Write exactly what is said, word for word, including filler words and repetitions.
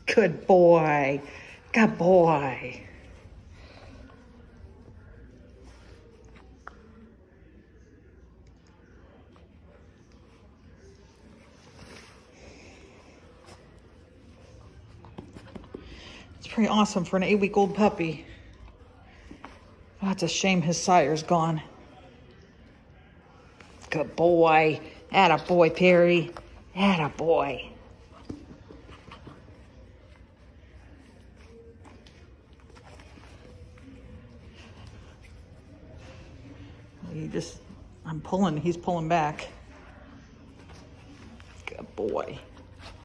Good boy. Good boy. It's pretty awesome for an eight-week-old puppy. Oh, it's a shame his sire's gone. Good boy. Atta boy, Perry. Atta boy. He just, I'm pulling, he's pulling back. Good boy.